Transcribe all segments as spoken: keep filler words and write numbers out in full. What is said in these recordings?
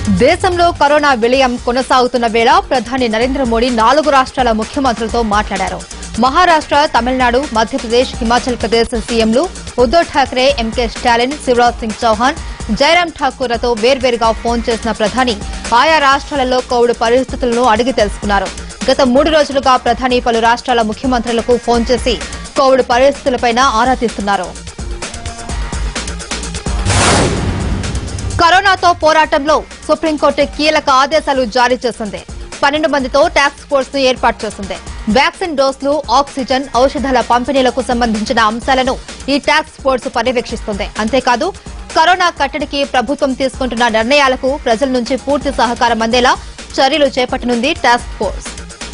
దేశంలో కరోనా విలయం కొనసాగుతున్న వేళ ప్రధాని నరేంద్ర మోడీ నాలుగు రాష్ట్రాల ముఖ్యమంత్రులతో మాట్లాడారు. మహారాష్ట్ర, తమిళనాడు, మధ్యప్రదేశ్, హిమాచల్ ప్రదేశ్ సీఎంలు ఉద్దవ్ ఠాక్రే, ఎంకే స్టాలిన్, శివరాజ్ సింగ్ చౌహాన్, జైరాం ఠాకూర్లతో వేర్వేరుగా ఫోన్ చేసిన ప్రధాని ఆయా రాష్ట్రాలలో కోవిడ్ పరిస్థితులను అడిగి తెలుసుకున్నారు. గత మూడు రోజులుగా ప్రధాని పలు రాష్ట్రాల ముఖ్యమంత్రులకు ఫోన్ చేసి కోవిడ్ పరిస్థితులపై ఆరా తీస్తున్నారు. కరోనాతో పోరాటంలో సుప్రీంకోర్టు కీలక ఆదేశాలు జారీ చేసింది. పన్నెండు మందితో టాస్క్ ఫోర్స్ ను ఏర్పాటు చేసింది. వ్యాక్సిన్ డోసులు, ఆక్సిజన్, ఔషధాల పంపిణీలకు సంబంధించిన అంశాలను ఈ టాస్క్ ఫోర్స్ పర్యవేక్షిస్తుంది. అంతేకాదు కరోనా కట్టడికి ప్రభుత్వం తీసుకుంటున్న నిర్ణయాలకు ప్రజల నుంచి పూర్తి సహకారం అందేలా చర్యలు చేపట్టనుంది టాస్క్ ఫోర్స్.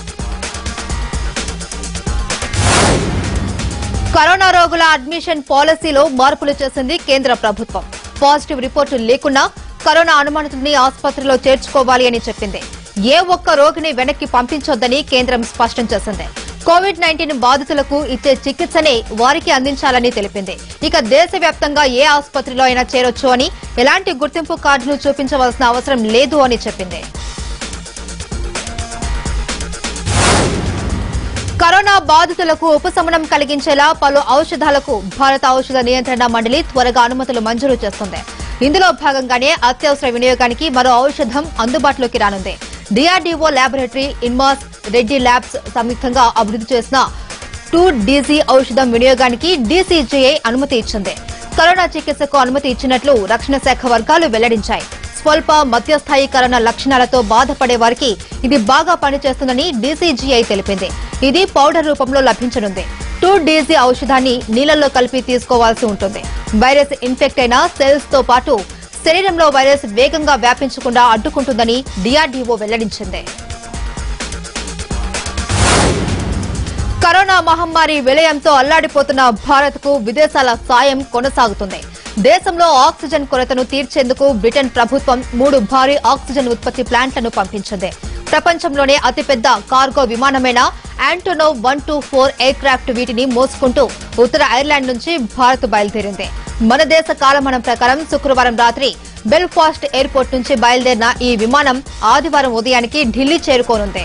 కరోనా రోగుల అడ్మిషన్ పాలసీలో మార్పులు చేసింది కేంద్ర ప్రభుత్వం. పాజిటివ్ రిపోర్టు లేకున్నా కరోనా అనుమానితుల్ని ఆసుపత్రిలో చేర్చుకోవాలి అని చెప్పింది. ఏ ఒక్క రోగిని వెనక్కి పంపించొద్దని కేంద్రం స్పష్టం చేసింది. కోవిడ్ నైన్టీన్ బాధితులకు ఇచ్చే చికిత్సనే వారికి అందించాలని తెలిపింది. ఇక దేశవ్యాప్తంగా ఏ ఆసుపత్రిలో అయినా చేరొచ్చు అని, ఎలాంటి గుర్తింపు కార్డును చూపించవలసిన అవసరం లేదు అని చెప్పింది. కరోనా బాధితులకు ఉపశమనం కలిగించేలా పలు ఔషధాలకు భారత ఔషధ నియంత్రణ మండలి త్వరగా అనుమతులు మంజూరు చేస్తుంది. ఇందులో భాగంగానే అత్యవసర వినియోగానికి మరో ఔషధం అందుబాటులోకి రానుంది. DRDO laboratory, INMAS, Reddy labs సంయుక్తంగా అభివృద్ది చేసిన టూ డీజీ ఔషధం వినియోగానికి డీసీజీఐ అనుమతి ఇచ్చింది. కరోనా చికిత్సకు అనుమతి ఇచ్చినట్లు రక్షణ శాఖ వర్గాలు వెల్లడించాయి. స్వల్ప మధ్యస్థాయి కరోనా లక్షణాలతో బాధపడే వారికి ఇది బాగా పనిచేస్తుందని డీసీజీఐ తెలిపింది. ఇది పౌడర్ రూపంలో లభించనుంది. టూ డీజీ ఔషధాన్ని నీళ్లలో కలిపి తీసుకోవాల్సి ఉంటుంది. వైరస్ ఇన్ఫెక్ట్ అయిన సెల్స్ తో పాటు శరీరంలో వైరస్ వేగంగా వ్యాపించకుండా అడ్డుకుంటుందని డీఆర్డీఓ వెల్లడించింది. కరోనా మహమ్మారి విలయంతో అల్లాడిపోతున్న భారత్ కు విదేశాల సాయం కొనసాగుతుంది. దేశంలో ఆక్సిజన్ కొరతను తీర్చేందుకు బ్రిటన్ ప్రభుత్వం మూడు భారీ ఆక్సిజన్ ఉత్పత్తి ప్లాంట్లను పంపించింది. ప్రపంచంలోనే అతిపెద్ద కార్గో విమానమైన Antonov one two four aircraft వీటిని మోసుకుంటూ ఉత్తర ఐర్లాండ్ నుంచి భారత్ బయలుదేరింది. మన దేశ కాలమానం ప్రకారం శుక్రవారం రాత్రి బెల్ఫాస్ట్ ఎయిర్పోర్ట్ నుంచి బయలుదేరిన ఈ విమానం ఆదివారం ఉదయానికి ఢిల్లీ చేరుకోనుంది.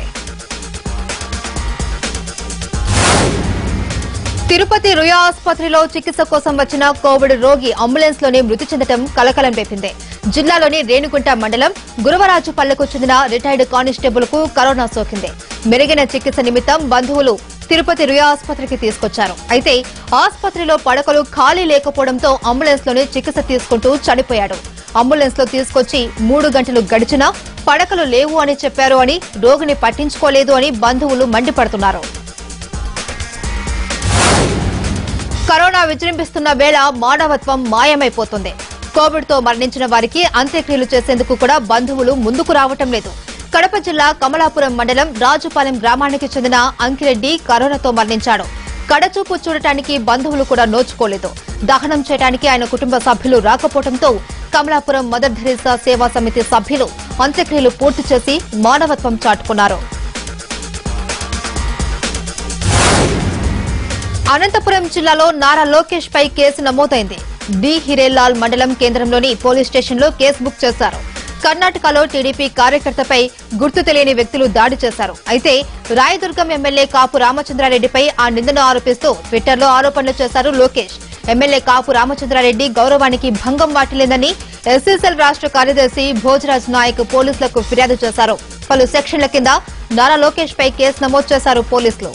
తిరుపతి రుయా ఆసుపత్రిలో చికిత్స కోసం వచ్చిన కోవిడ్ రోగి అంబులెన్స్ లోనే మృతి చెందడం కలకలం రేపింది. జిల్లాలోని రేణుగుంట మండలం గురవరాజుపల్లెకు చెందిన రిటైర్డ్ కానిస్టేబుల్ కు కరోనా సోకింది. మెరుగైన చికిత్స నిమిత్తం బంధువులు తిరుపతి రుయా ఆసుపత్రికి తీసుకొచ్చారు. అయితే ఆసుపత్రిలో పడకలు ఖాళీ లేకపోవడంతో అంబులెన్స్ లోనే చికిత్స తీసుకుంటూ చనిపోయాడు. అంబులెన్స్ లో తీసుకొచ్చి మూడు గంటలు గడిచినా పడకలు లేవు అని చెప్పారు అని, రోగిని పట్టించుకోలేదు అని బంధువులు మండిపడుతున్నారు. కరోనా విజృంభిస్తున్న వేళ మానవత్వం మాయమైపోతుంది. కోవిడ్ తో మరణించిన వారికి అంత్యక్రియలు చేసేందుకు కూడా బంధువులు ముందుకు రావటం లేదు. కడప జిల్లా కమలాపురం మండలం రాజుపాలెం గ్రామానికి చెందిన అంకిరెడ్డి కరోనాతో మరణించాడు. కడచూపు చూడటానికి బంధువులు కూడా నోచుకోలేదు. దహనం చేయడానికి ఆయన కుటుంబ సభ్యులు రాకపోవడంతో కమలాపురం మదర్ థెరెసా సేవా సమితి సభ్యులు అంత్యక్రియలు పూర్తి చేసి మానవత్వం చాటుకున్నారు. అనంతపురం జిల్లాలో నారా లోకేష్ పై కేసు నమోదైంది. డి హిరేలాల్ మండలం కేంద్రంలోని పోలీస్ స్టేషన్లో కేసు బుక్ చేశారు. కర్ణాటకలో టీడీపీ కార్యకర్తపై గుర్తు తెలియని వ్యక్తులు దాడి చేశారు. అయితే రాయదుర్గం ఎమ్మెల్యే కాపు రామచంద్రారెడ్డిపై ఆ నిందను ఆరోపిస్తూ ట్విట్టర్లో ఆరోపణలు చేశారు లోకేష్. ఎమ్మెల్యే కాపు రామచంద్రారెడ్డి గౌరవానికి భంగం వాటిల్లేదని ఎస్సీసీఎల్ రాష్ట్ర కార్యదర్శి భోజరాజ్ నాయక్ పోలీసులకు ఫిర్యాదు చేశారు. పలు సెక్షన్ల కింద నారా లోకేష్ పై కేసు నమోదు చేశారు పోలీసులు.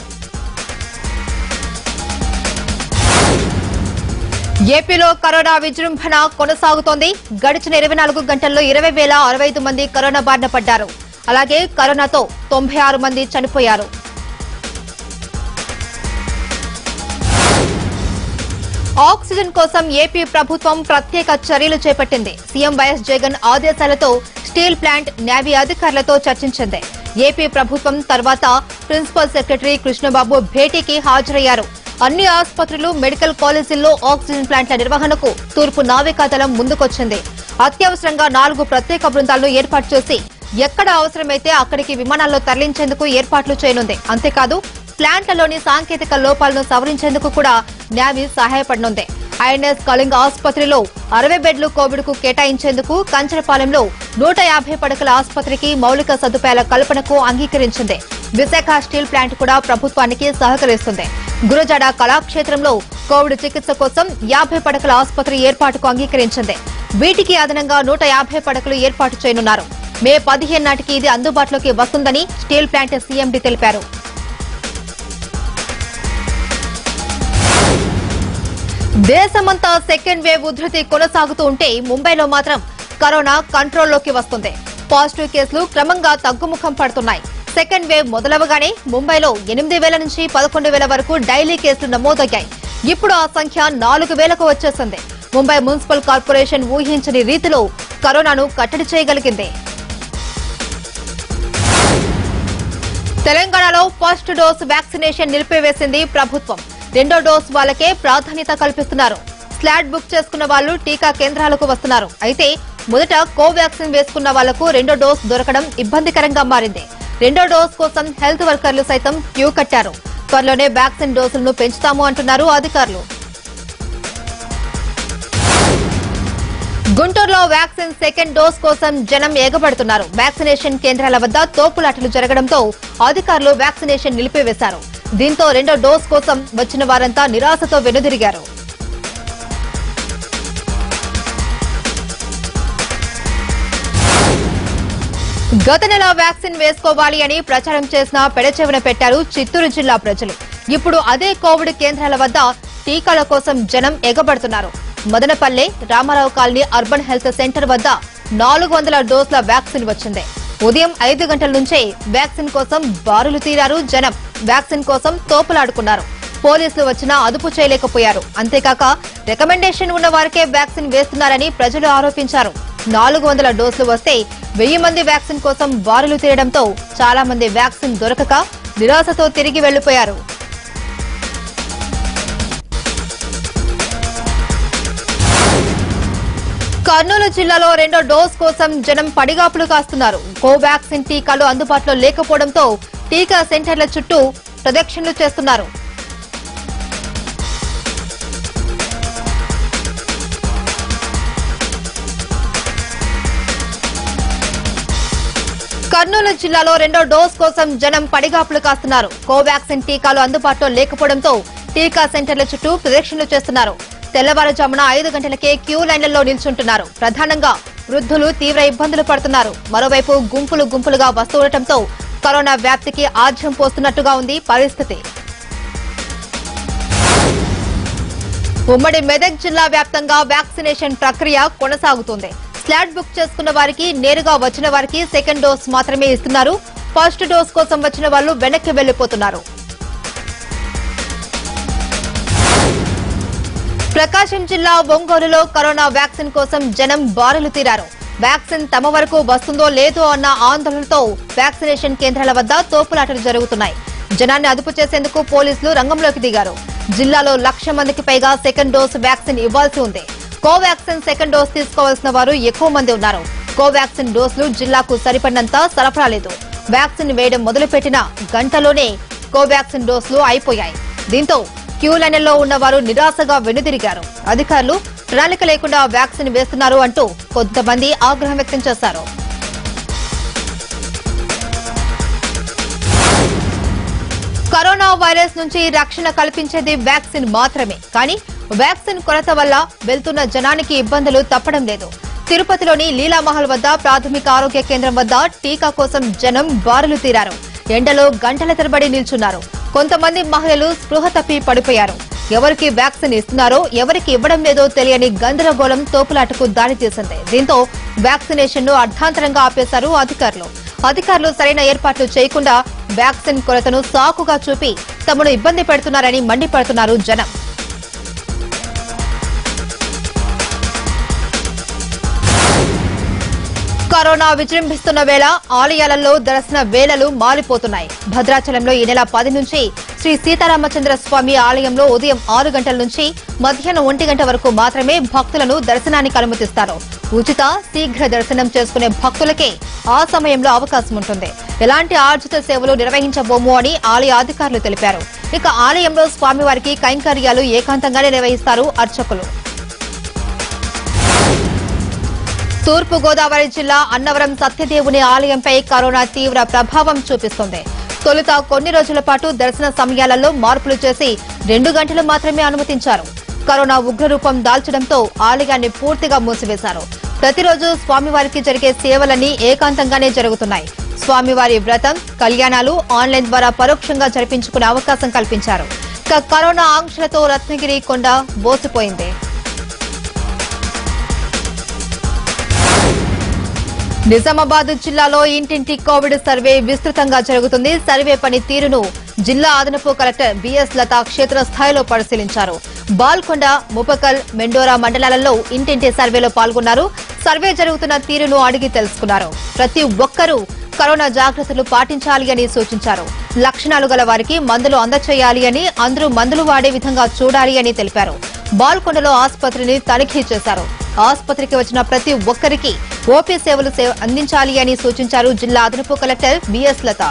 ఏపీలో కరోనా విజృంభణ కొనసాగుతోంది. గడిచిన ఇరవై నాలుగు గంటల్లో ఇరవై వేల అరవై ఐదు మంది కరోనా బారిన పడ్డారు. అలాగే కరోనాతో తొంభై ఆరు మంది చనిపోయారు. ఆక్సిజన్ కోసం ఏపీ ప్రభుత్వం ప్రత్యేక చర్యలు చేపట్టింది. సీఎం వైఎస్ జగన్ ఆదేశాలతో స్టీల్ ప్లాంట్, నేవీ అధికారులతో చర్చించింది. ఏపీ ప్రభుత్వం తర్వాత ప్రిన్సిపల్ సెక్రటరీ కృష్ణబాబు భేటీకి హాజరయ్యారు. అన్ని ఆసుపత్రులు, మెడికల్ కాలేజీల్లో ఆక్సిజన్ ప్లాంట్ల నిర్వహణకు తూర్పు నావికాదళం ముందుకొచ్చింది. అత్యవసరంగా నాలుగు ప్రత్యేక బృందాలను ఏర్పాటు చేసి ఎక్కడ అవసరమైతే అక్కడికి విమానాల్లో తరలించేందుకు ఏర్పాట్లు చేయనుంది. అంతేకాదు ప్లాంట్లలోని సాంకేతిక లోపాలను సవరించేందుకు కూడా నేవీ సహాయపడనుంది. ఐఎన్ఎస్ కళింగ ఆసుపత్రిలో అరవై బెడ్లు కోవిడ్ కు కేటాయించేందుకు కంచరపాలెంలో నూట యాభై పడకల ఆసుపత్రికి మౌలిక సదుపాయాల కల్పనకు అంగీకరించింది. విశాఖ స్టీల్ ప్లాంట్ కూడా ప్రభుత్వానికి సహకరిస్తుంది. గురజాడ కళాక్షేత్రంలో కోవిడ్ చికిత్స కోసం యాభై పడకల ఆసుపత్రి ఏర్పాటుకు అంగీకరించింది. వీటికి అదనంగా నూట యాభై పడకలు ఏర్పాటు చేయనున్నారు. మే పదిహేను నాటికి ఇది అందుబాటులోకి వస్తుందని స్టీల్ ప్లాంట్ సీఎండీ తెలిపారు. దేశమంతా సెకండ్ వేవ్ ఉధృతి కొనసాగుతూ ఉంటే ముంబైలో మాత్రం కరోనా కంట్రోల్లోకి వస్తుంది. పాజిటివ్ కేసులు క్రమంగా తగ్గుముఖం పడుతున్నాయి. సెకండ్ వేవ్ మొదలవగానే ముంబైలో ఎనిమిది వేల నుంచి పదకొండు వేల వరకు డైలీ కేసులు నమోదయ్యాయి. ఇప్పుడు ఆ సంఖ్య నాలుగు వేలకు వచ్చేసింది. ముంబై మున్సిపల్ కార్పొరేషన్ ఊహించని రీతిలో కరోనాను కట్టడి చేయగలిగింది. తెలంగాణలో ఫస్ట్ డోస్ వ్యాక్సినేషన్ నిలిపివేసింది ప్రభుత్వం. రెండో డోస్ వాళ్ళకే ప్రాధాన్యత కల్పిస్తున్నారు. స్లాట్ బుక్ చేసుకున్న వాళ్లు టీకా కేంద్రాలకు వస్తున్నారు. అయితే మొదట కోవాక్సిన్ వేసుకున్న వాళ్లకు రెండో డోస్ దొరకడం ఇబ్బందికరంగా మారింది. రెండో డోస్ కోసం హెల్త్ వర్కర్లు సైతం క్యూ కట్టారు. త్వరలోనే వ్యాక్సిన్ డోసులను పెంచుతాము అంటున్నారు అధికారులు. గుంటూరులో వ్యాక్సిన్ సెకండ్ డోస్ కోసం జనం ఎగబడుతున్నారు. వ్యాక్సినేషన్ కేంద్రాల వద్ద తోపులాటలు జరగడంతో అధికారులు వ్యాక్సినేషన్ నిలిపివేశారు. దీంతో రెండో డోస్ కోసం వచ్చిన వారంతా నిరాశతో వెనుదిరిగారు. గత నెల వ్యాక్సిన్ వేసుకోవాలి అని ప్రచారం చేసిన పెడచెవిన పెట్టారు చిత్తూరు జిల్లా ప్రజలు. ఇప్పుడు అదే కోవిడ్ కేంద్రాల వద్ద టీకాల కోసం జనం ఎగబడుతున్నారు. Madanapalle Ramarao colony urban health centre వద్ద నాలుగు వందల డోసుల వ్యాక్సిన్ వచ్చింది. ఉదయం ఐదు గంటల నుంచే వ్యాక్సిన్ కోసం బారులు తీరారు జనం. వ్యాక్సిన్ కోసం తోపులాడుకున్నారు. పోలీసులు వచ్చినా అదుపు చేయలేకపోయారు. అంతేకాక రికమెండేషన్ ఉన్న వారికే వ్యాక్సిన్ వేస్తున్నారని ప్రజలు ఆరోపించారు. నాలుగు వందల డోసులు వస్తే వెయ్యి మంది వ్యాక్సిన్ కోసం బారులు తీరడంతో చాలా మంది వ్యాక్సిన్ దొరకక నిరాశతో తిరిగి వెళ్లిపోయారు. కర్నూలు జిల్లాలో రెండో డోస్ కోసం జనం పడిగాపులు కాస్తున్నారు. కోవాక్సిన్ టీకాలు అందుబాటులో లేకపోవడంతో టీకా సెంటర్ల చుట్టూ ప్రదక్షిణలు చేస్తున్నారు. కర్నూలు జిల్లాలో రెండో డోస్ కోసం జనం పడిగాపులు కాస్తున్నారు. కోవాక్సిన్ టీకాలు అందుబాటులో లేకపోవడంతో టీకా సెంటర్ల చుట్టూ ప్రదక్షిణలు చేస్తున్నారు. తెల్లవారుజామున ఐదు గంటలకే క్యూ లైన్లలో నిల్చుంటున్నారు. ప్రధానంగా వృద్ధులు తీవ్ర ఇబ్బందులు పడుతున్నారు. మరోవైపు గుంపులు గుంపులుగా వస్తుండటంతో కరోనా వ్యాప్తికి ఆజ్యం పోస్తున్నట్టుగా ఉంది పరిస్థితి. ఉమ్మడి మెదక్ జిల్లా వ్యాప్తంగా వ్యాక్సినేషన్ ప్రక్రియ కొనసాగుతుంది. స్లాట్ బుక్ చేసుకున్న వారికి, నేరుగా వచ్చిన వారికి సెకండ్ డోస్ మాత్రమే ఇస్తున్నారు. ఫస్ట్ డోస్ కోసం వచ్చిన వాళ్లు వెనక్కి వెళ్లిపోతున్నారు. ప్రకాశం జిల్లా ఒంగోలులో కరోనా వ్యాక్సిన్ కోసం జనం బారులు తీరారు. వ్యాక్సిన్ తమ వరకు వస్తుందో లేదో అన్న ఆందోళనతో వ్యాక్సినేషన్ కేంద్రాల వద్ద తోపులాటలు జరుగుతున్నాయి. జనాన్ని అదుపు చేసేందుకు పోలీసులు రంగంలోకి దిగారు. జిల్లాలో లక్ష మందికి పైగా సెకండ్ డోస్ వ్యాక్సిన్ ఇవ్వాల్సి ఉంది. కోవాక్సిన్ సెకండ్ డోస్ తీసుకోవాల్సిన వారు ఎక్కువ మంది ఉన్నారు. కోవాక్సిన్ డోసులు జిల్లాకు సరిపడినంత సరఫరా లేదు. వ్యాక్సిన్ వేయడం మొదలుపెట్టిన గంటలోనే కోవాక్సిన్ డోసులు అయిపోయాయి. దీంతో క్యూ లైన్లలో ఉన్నవారు నిరాశగా వెనుదిరిగారు. అధికారులు ప్రణాళిక లేకుండా వ్యాక్సిన్ వేస్తున్నారు అంటూ కొంతమంది ఆగ్రహం వ్యక్తం చేశారు. కరోనా వైరస్ నుంచి రక్షణ కల్పించేది వ్యాక్సిన్ మాత్రమే. కానీ వ్యాక్సిన్ కొరత వల్ల వెళ్తున్న జనానికి ఇబ్బందులు తప్పడం లేదు. తిరుపతిలోని లీలామహల్ వద్ద ప్రాథమిక ఆరోగ్య కేంద్రం వద్ద టీకా కోసం జనం బారులు తీరారు. ఎండలో గంటల తరబడి నిల్చున్నారు. కొంతమంది మహిళలు స్పృహ తప్పి పడిపోయారు. ఎవరికి వ్యాక్సిన్ ఇస్తున్నారో, ఎవరికి ఇవ్వడం లేదో తెలియని గందరగోళం తోపులాటకు దారితీసింది. దీంతో వ్యాక్సినేషన్ ను అర్థాంతరంగా ఆపేశారు అధికారులు. అధికారులు సరైన ఏర్పాట్లు చేయకుండా వ్యాక్సిన్ కొరతను సాకుగా చూపి తమను ఇబ్బంది పెడుతున్నారని మండిపడుతున్నారు జనం. కరోనా విజృంభిస్తున్న వేళ ఆలయాలలో దర్శన వేళలు మారిపోతున్నాయి. భద్రాచలంలో ఈ నెల పది నుంచి శ్రీ సీతారామచంద్ర స్వామి ఆలయంలో ఉదయం ఆరు గంటల నుంచి మధ్యాహ్నం ఒంటి గంట వరకు మాత్రమే భక్తులను దర్శనానికి అనుమతిస్తారు. ఉచిత శీఘ్ర దర్శనం చేసుకునే భక్తులకే ఆ సమయంలో అవకాశం ఉంటుంది. ఎలాంటి ఆర్జిత సేవలు నిర్వహించబోము అని ఆలయ అధికారులు తెలిపారు. ఇక ఆలయంలో స్వామివారికి కైంకర్యాలు ఏకాంతంగానే నిర్వహిస్తారు అర్చకులు. తూర్పు గోదావరి జిల్లా అన్నవరం సత్యదేవుని ఆలయంపై కరోనా తీవ్ర ప్రభావం చూపిస్తుంది. తొలుత కొన్ని రోజుల పాటు దర్శన సమయాలలో మార్పులు చేసి రెండు గంటలు మాత్రమే అనుమతించారు. కరోనా ఉగ్రరూపం దాల్చడంతో ఆలయాన్ని పూర్తిగా మూసివేశారు. ప్రతిరోజు స్వామివారికి జరిగే సేవలన్నీ ఏకాంతంగానే జరుగుతున్నాయి. స్వామివారి వ్రతం, కళ్యాణాలు ఆన్లైన్ ద్వారా పరోక్షంగా జరిపించుకునే అవకాశం కల్పించారు. ఇక కరోనా ఆంక్షలతో రత్నగిరి కొండ బోసిపోయింది. నిజామాబాద్ జిల్లాలో ఇంటింటి కోవిడ్ సర్వే విస్తృతంగా జరుగుతుంది. సర్వే పని తీరును జిల్లా అదనపు కలెక్టర్ బిఎస్ లత క్షేత్రస్థాయిలో పరిశీలించారు. బాల్కొండ, ముపకల్, మెండోరా మండలాలలో ఇంటింటి సర్వేలో పాల్గొన్నారు. సర్వే జరుగుతున్న తీరును అడిగి తెలుసుకున్నారు. ప్రతి ఒక్కరూ కరోనా జాగ్రత్తలు పాటించాలి అని సూచించారు. లక్షణాలు గల వారికి మందులు అందచేయాలి అని, అందరూ మందులు వాడే విధంగా చూడాలి అని తెలిపారు. బాల్కొండలో ఆసుపత్రిని తనిఖీ చేశారు. ఆసుపత్రికి వచ్చిన ప్రతి ఒక్కరికి ఓపీ సేవలు అందించాలి అని సూచించారు జిల్లా అదనపు collector B S Latha.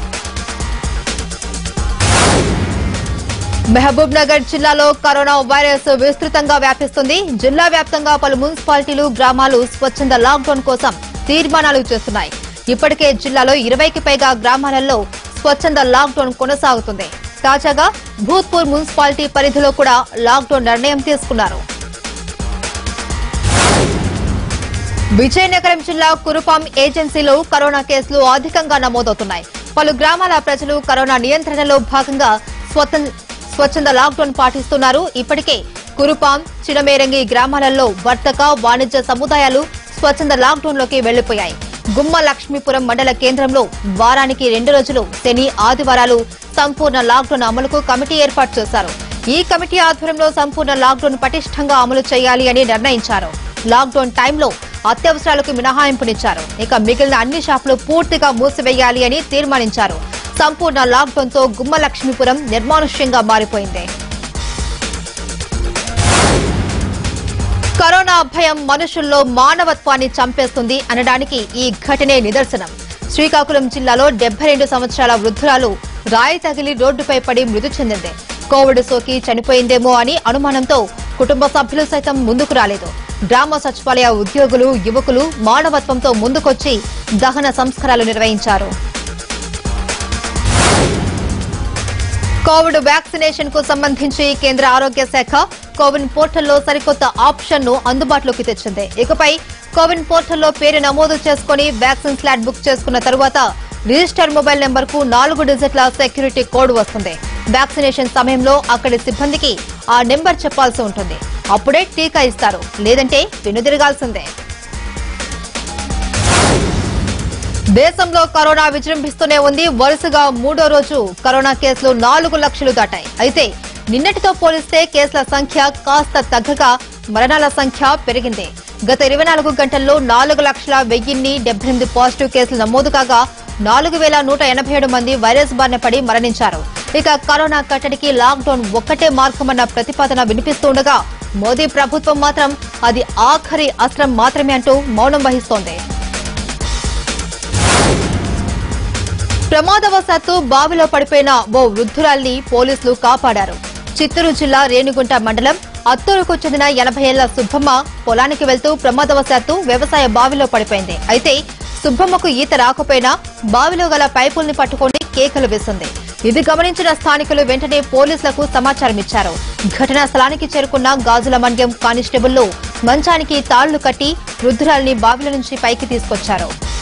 Mahabubnagar జిల్లాలో కరోనా వైరస్ విస్తృతంగా వ్యాపిస్తుంది. జిల్లా వ్యాప్తంగా పలు మున్సిపాలిటీలు, గ్రామాలు స్వచ్ఛంద లాక్డౌన్ కోసం తీర్మానాలు చేస్తున్నాయి. ఇప్పటికే జిల్లాలో ఇరవైకి పైగా గ్రామాలలో స్వచ్ఛంద లాక్డౌన్ కొనసాగుతుంది. తాజాగా భూత్పూర్ మున్సిపాలిటీ పరిధిలో కూడా లాక్డౌన్ నిర్ణయం తీసుకున్నారు. విజయనగరం జిల్లా కురుపాం ఏజెన్సీలో కరోనా కేసులు అధికంగా నమోదవుతున్నాయి. పలు గ్రామాల ప్రజలు కరోనా నియంత్రణలో భాగంగా స్వచ్ఛంద లాక్డౌన్ పాటిస్తున్నారు. ఇప్పటికే కురుపాం, చినమేరంగి గ్రామాలలో వర్తక, వాణిజ్య సముదాయాలు స్వచ్ఛంద లాక్డౌన్ లోకి వెళ్లిపోయాయి. గుమ్మ లక్ష్మీపురం మండల కేంద్రంలో వారానికి రెండు రోజులు శని, ఆదివారాలు సంపూర్ణ లాక్డౌన్ అమలుకు కమిటీ ఏర్పాటు చేశారు. ఈ కమిటీ ఆధ్వర్యంలో సంపూర్ణ లాక్డౌన్ పటిష్టంగా అమలు చేయాలి అని నిర్ణయించారు. లాక్డౌన్ టైంలో అత్యవసరాలకు మినహాయింపునిచ్చారు. ఇక మిగిలిన అన్ని షాపులు పూర్తిగా మూసివేయాలి అని తీర్మానించారు. సంపూర్ణ లాక్డౌన్ తో గుమ్మ లక్ష్మీపురం నిర్మానుష్యంగా మారిపోయింది. కరోనా భయం మనుషుల్లో మానవత్వాన్ని చంపేస్తుంది అనడానికి ఈ ఘటనే నిదర్శనం. శ్రీకాకుళం జిల్లాలో డెబ్బై రెండు సంవత్సరాల వృద్ధురాలు రాయి తగిలి రోడ్డుపై పడి మృతి చెందింది. కోవిడ్ సోకి చనిపోయిందేమో అని అనుమానంతో కుటుంబ సభ్యులు సైతం ముందుకు రాలేదు. గ్రామ సచివాలయ ఉద్యోగులు, యువకులు మానవత్వంతో ముందుకొచ్చి దహన సంస్కారాలు నిర్వహించారు. కోవిడ్ వ్యాక్సినేషన్ కు సంబంధించి కేంద్ర ఆరోగ్య శాఖ కోవిన్ పోర్టల్లో సరికొత్త ఆప్షన్ ను అందుబాటులోకి తెచ్చింది. ఇకపై కోవిన్ పోర్టల్లో పేరు నమోదు చేసుకుని వ్యాక్సిన్ స్లాట్ బుక్ చేసుకున్న తరువాత రిజిస్టర్ మొబైల్ నెంబర్ కు నాలుగు డిజిట్ల సెక్యూరిటీ కోడ్ వస్తుంది. వ్యాక్సినేషన్ సమయంలో అక్కడి సిబ్బందికి ఆ నెంబర్ చెప్పాల్సి ఉంటుంది. అప్పుడే టీకా ఇస్తారు, లేదంటే వెనుదిరగాల్సిందే. దేశంలో కరోనా విజృంభిస్తూనే ఉంది. వరుసగా మూడో రోజు కరోనా కేసులు నాలుగు లక్షలు దాటాయి. అయితే నిన్నటితో పోలిస్తే కేసుల సంఖ్య కాస్త తగ్గగా మరణాల సంఖ్య పెరిగింది. గత ఇరవై నాలుగు గంటల్లో నాలుగు లక్షల వెయ్యిన్ని డెబ్బై ఎనిమిది పాజిటివ్ కేసులు నమోదు కాగా నాలుగు వేల నూట ఎనభై ఏడు మంది వైరస్ బారిన పడి మరణించారు. ఇక కరోనా కట్టడికి లాక్డౌన్ ఒక్కటే మార్గమన్న ప్రతిపాదన వినిపిస్తుండగా మోదీ ప్రభుత్వం మాత్రం అది ఆఖరి అస్త్రం మాత్రమే అంటూ మౌనం వహిస్తోంది. ప్రమాదవశాత్తు బావిలో పడిపోయిన ఓ వృద్ధురాల్ని పోలీసులు కాపాడారు. చిత్తూరు జిల్లా రేణిగుంట మండలం అత్తూరుకు చెందిన ఎనభై ఏళ్ల సుబ్బమ్మ పొలానికి వెళ్తూ ప్రమాదవశాత్తు వ్యవసాయ బావిలో పడిపోయింది. అయితే సుబ్బమ్మకు ఈత రాకపోయినా బావిలో గల పైపుల్ని పట్టుకుని కేకలు వేసింది. ఇది గమనించిన స్థానికులు వెంటనే పోలీసులకు సమాచారం ఇచ్చారు. ఘటనా స్థలానికి చేరుకున్న గాజుల మండ్యం కానిస్టేబుల్లు మంచానికి తాళ్లు కట్టి వృద్ధురాల్ని బావిల నుంచి పైకి తీసుకొచ్చారు.